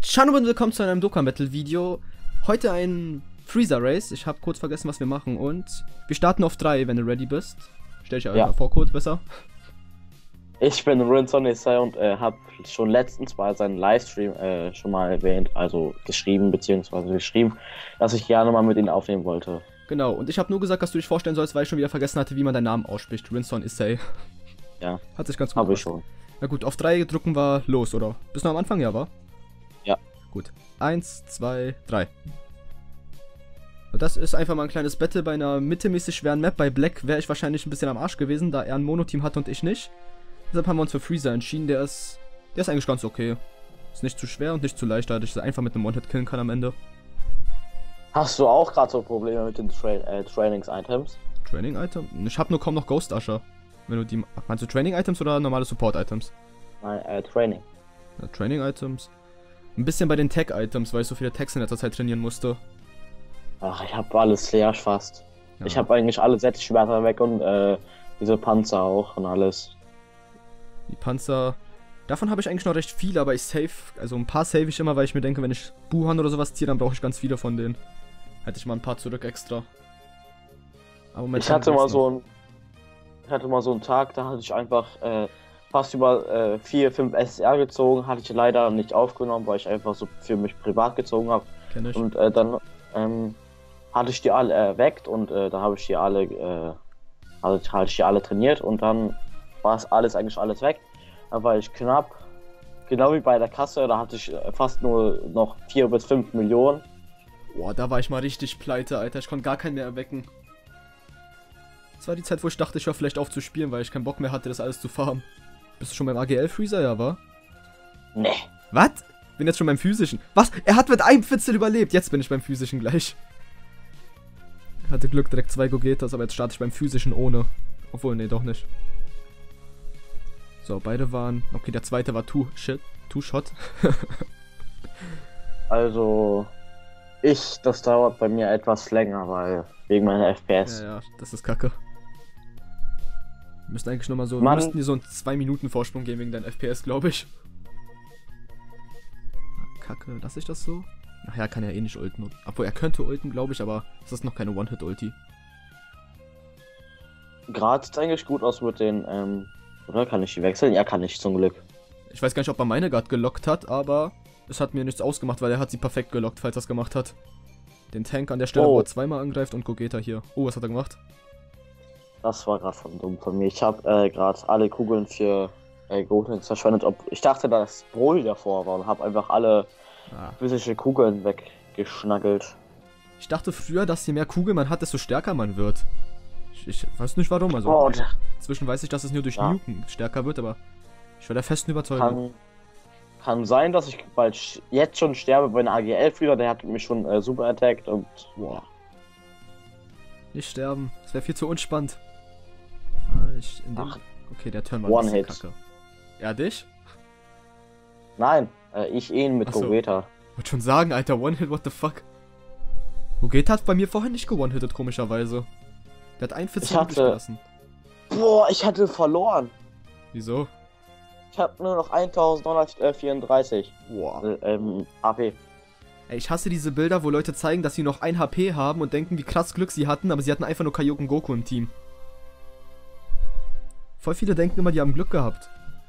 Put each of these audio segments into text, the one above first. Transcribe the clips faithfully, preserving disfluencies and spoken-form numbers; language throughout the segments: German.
Hallo und willkommen zu einem Dokkan-Battle-Video. Heute ein Freezer-Race. Ich habe kurz vergessen, was wir machen. Und wir starten auf drei, wenn du ready bist. Stell dich ja. mal vor, kurz besser. Ich bin Rinson Isai und äh, habe schon letztens bei seinem Livestream äh, schon mal erwähnt, also geschrieben, beziehungsweise geschrieben, dass ich gerne mal mit ihnen aufnehmen wollte. Genau, und ich habe nur gesagt, dass du dich vorstellen sollst, weil ich schon wieder vergessen hatte, wie man deinen Namen ausspricht. Rinson Isai. Ja. Hat sich ganz gut Habe ich schon. Na gut, auf drei drücken wir los, oder? Bist du am Anfang, ja, war? Ja. Gut. Eins, zwei, drei. Das ist einfach mal ein kleines Battle bei einer mittelmäßig schweren Map. Bei Black wäre ich wahrscheinlich ein bisschen am Arsch gewesen, da er ein Mono-Team hatte und ich nicht. Deshalb haben wir uns für Freezer entschieden. Der ist, der ist eigentlich ganz okay. Ist nicht zu schwer und nicht zu leicht, da ich einfach mit einem One-Hit killen kann am Ende. Hast du auch gerade so Probleme mit den Tra äh, Trainings-Items? Training-Item? Ich habe nur kaum noch Ghost Usher. Wenn du die... Meinst du Training-Items oder normale Support-Items? Nein, äh, Training. Ja, Training-Items. Ein bisschen bei den Tech-Items, weil ich so viele Tags in letzter Zeit trainieren musste. Ach, ich habe alles leer fast. Ja. Ich habe eigentlich alle Set-Schwerter weg und äh, diese Panzer auch und alles. Die Panzer... Davon habe ich eigentlich noch recht viele, aber ich save... Also ein paar save ich immer, weil ich mir denke, wenn ich Buhan oder sowas ziehe, dann brauche ich ganz viele von denen. Hätte ich mal ein paar zurück extra. Aber ich hatte mal so ein... Ich hatte mal so einen Tag, da hatte ich einfach äh, fast über äh, vier, fünf S R gezogen, hatte ich leider nicht aufgenommen, weil ich einfach so für mich privat gezogen habe. Kenn ich. Und äh, dann ähm, hatte ich die alle erweckt und äh, da habe ich die alle, äh, hatte ich, hatte ich die alle trainiert und dann war es alles eigentlich alles weg. Da war ich knapp, genau wie bei der Kasse, da hatte ich äh, fast nur noch vier bis fünf Millionen. Boah, da war ich mal richtig pleite, Alter. Ich konnte gar keinen mehr erwecken. Das war die Zeit, wo ich dachte, ich höre vielleicht auf zu spielen, weil ich keinen Bock mehr hatte, das alles zu farmen. Bist du schon beim A G L-Freezer, ja, war? Nee. Was? Bin jetzt schon beim physischen. Was? Er hat mit einem Fitzel überlebt. Jetzt bin ich beim physischen gleich. Hatte Glück, direkt zwei Gogetas, aber jetzt starte ich beim physischen ohne. Obwohl, nee, doch nicht. So, beide waren... Okay, der zweite war Two-Shit. Two-Shot. Also... Ich, das dauert bei mir etwas länger, weil... Wegen meiner F P S. Ja, ja, das ist kacke. Wir müssten eigentlich nochmal so... Mann. Wir müssten dir so einen zwei Minuten Vorsprung geben wegen deinem F P S, glaube ich. Kacke, lasse ich das so? Ach ja, kann er eh nicht ulten. Obwohl, er könnte ulten, glaube ich, aber es ist noch keine One-Hit-Ulti. Gerade sieht eigentlich gut aus mit den, ähm... Oder kann ich die wechseln? Ja, kann ich zum Glück. Ich weiß gar nicht, ob er meine gerade gelockt hat, aber... Es hat mir nichts ausgemacht, weil er hat sie perfekt gelockt, falls er es gemacht hat. Den Tank an der Stelle, oh. wo er zweimal angreift und Gogeta hier. Oh, was hat er gemacht? Das war gerade von dumm von mir. Ich habe äh, gerade alle Kugeln für äh, Gotenks verschwendet. Ob ich dachte, dass Broly davor war und habe einfach alle Ah. physische Kugeln weggeschnackelt. Ich dachte früher, dass je mehr Kugeln man hat, desto stärker man wird. Ich, ich weiß nicht warum, also... Oh, Inzwischen weiß ich, dass es nur durch ja. Nuken stärker wird, aber... Ich war der festen Überzeugung. Kann, kann sein, dass ich bald jetzt schon sterbe bei einem A G L-Freezer. Der hat mich schon äh, super attackt und... Boah. Nicht sterben. Das wäre viel zu unspannend. Ah, ich, in dem... Ach, okay, der Turn war One ein bisschen Hit. kacke. Ja, dich? Nein, äh, ich ihn mit Ach so. Gogeta. Ich wollte schon sagen, Alter, One-Hit, what the fuck? Gogeta hat bei mir vorhin nicht ge-one-hitted, komischerweise. Der hat einen Fitzel Ich hatte- übrig gelassen. Boah, ich hatte verloren. Wieso? Ich habe nur noch eintausendneunhundertvierunddreißig Boah. äh, ähm, A P. Ey, ich hasse diese Bilder, wo Leute zeigen, dass sie noch ein H P haben und denken, wie krass Glück sie hatten, aber sie hatten einfach nur Kaioken Goku im Team. Voll viele denken immer, die haben Glück gehabt.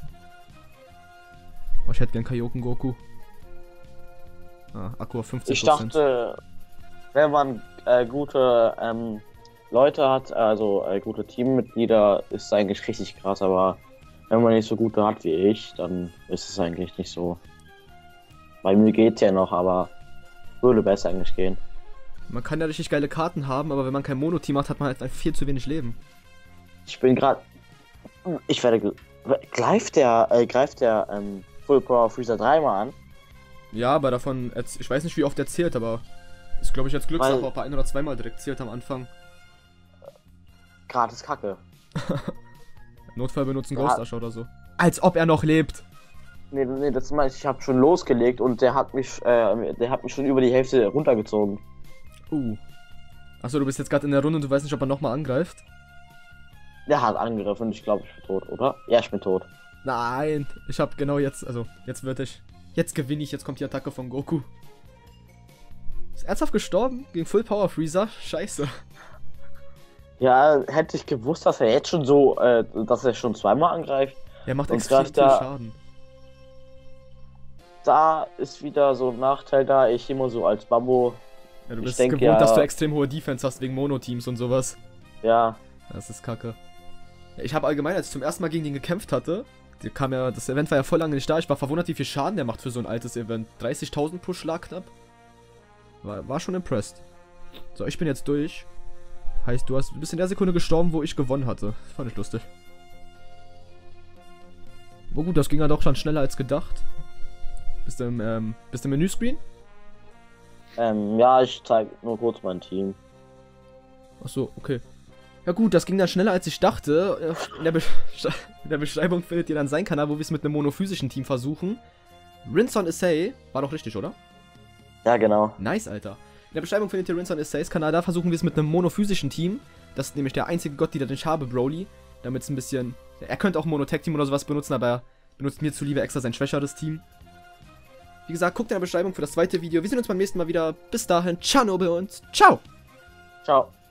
Oh, ich hätte gern Kaioken Goku. Ah, Akku auf fünfzig Prozent. Ich dachte, wenn man äh, gute ähm, Leute hat, also äh, gute Teammitglieder, ist es eigentlich richtig krass, aber wenn man nicht so gute hat wie ich, dann ist es eigentlich nicht so. Bei mir geht's ja noch, aber würde besser eigentlich gehen. Man kann ja richtig geile Karten haben, aber wenn man kein Mono-Team hat, hat man halt einfach viel zu wenig Leben. Ich bin gerade, ich werde, ge- greift der, äh, greift der ähm, Full Power Freezer dreimal an? Ja, aber davon, erz- ich weiß nicht, wie oft er zählt, aber ist, glaube ich, jetzt Glückssache, Weil- ob er ein- oder zweimal direkt zählt am Anfang. Gratis Kacke. Notfall benutzen Ja. Ghost Usher oder so. Als ob er noch lebt. Nee, nee, das meine ich, ich habe schon losgelegt und der hat mich, äh, der hat mich schon über die Hälfte runtergezogen. Uh. Achso, du bist jetzt gerade in der Runde und du weißt nicht, ob er nochmal angreift? Der hat angegriffen und ich glaube, ich bin tot, oder? Ja, ich bin tot. Nein, ich hab genau jetzt, also, jetzt wird ich. Jetzt gewinne ich, jetzt kommt die Attacke von Goku. Ist ernsthaft gestorben? Gegen Full Power Freezer? Scheiße. Ja, hätte ich gewusst, dass er jetzt schon so, äh, dass er schon zweimal angreift. Er macht Und extrem viel da- Schaden. Da ist wieder so ein Nachteil da, ich immer so als Bambo, Ja, du ich bist denk, gewohnt, ja- dass du extrem hohe Defense hast wegen Mono-Teams und sowas. ja, Das ist kacke. Ja, ich habe allgemein, als ich zum ersten Mal gegen den gekämpft hatte, der kam ja, das Event war ja voll lange nicht da, ich war verwundert, wie viel Schaden der macht für so ein altes Event. dreißigtausend pro Schlag knapp. War, war schon impressed. So, ich bin jetzt durch. Heißt, du hast, du bist in der Sekunde gestorben, wo ich gewonnen hatte. Das fand ich lustig. Oh gut, das ging ja doch schon schneller als gedacht. Bist du im, ähm, bist du im Menüscreen? ähm, ja, ich zeige nur kurz mein Team. Achso, okay. Ja gut, das ging dann schneller als ich dachte. In der, Be in der Beschreibung findet ihr dann seinen Kanal, wo wir es mit einem monophysischen Team versuchen. Rinson Essay, war doch richtig, oder? Ja, genau. Nice, Alter. In der Beschreibung findet ihr Rinson Essays Kanal, da versuchen wir es mit einem monophysischen Team. Das ist nämlich der einzige Gott, den ich habe, Broly. Damit es ein bisschen... Er könnte auch Monotech-Team oder sowas benutzen, aber er benutzt mir zuliebe extra sein schwächeres Team. Wie gesagt, guckt in der Beschreibung für das zweite Video. Wir sehen uns beim nächsten Mal wieder. Bis dahin, ciao Nobel und ciao! Ciao.